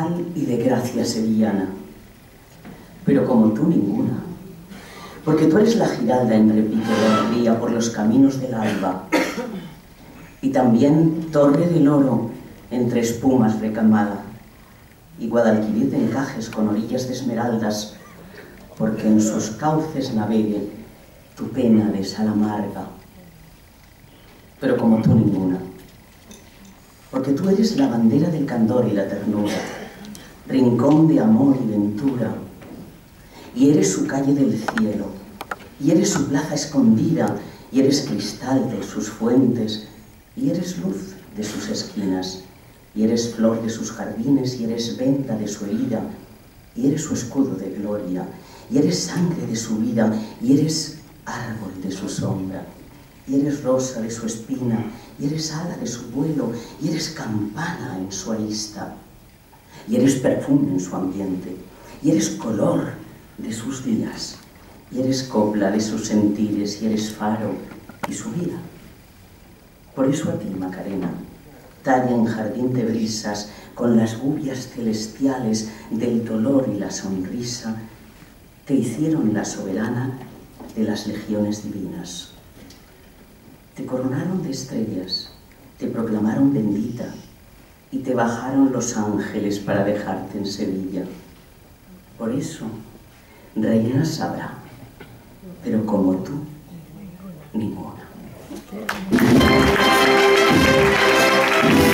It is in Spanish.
y de gracia sevillana, pero como tú ninguna, porque tú eres la giralda en repique de alegría por los caminos del alba, y también torre del oro entre espumas recamada, y Guadalquivir de encajes con orillas de esmeraldas, porque en sus cauces navegue tu pena de sal amarga, pero como tú ninguna, porque tú eres la bandera del candor y la ternura, rincón de amor y ventura, y eres su calle del cielo, y eres su plaza escondida, y eres cristal de sus fuentes, y eres luz de sus esquinas, y eres flor de sus jardines, y eres venda de su herida, y eres su escudo de gloria, y eres sangre de su vida, y eres árbol de su sombra, y eres rosa de su espina, y eres ala de su vuelo, y eres campana en su arista, y eres perfume en su ambiente, y eres color de sus días, y eres copla de sus sentires, y eres faro y su vida. Por eso a ti, Macarena, talla en jardín de brisas, con las gubias celestiales del dolor y la sonrisa, te hicieron la soberana de las legiones divinas. Te coronaron de estrellas, te proclamaron bendita, y te bajaron los ángeles para dejarte en Sevilla. Por eso, reinas habrá, pero como tú, ninguna.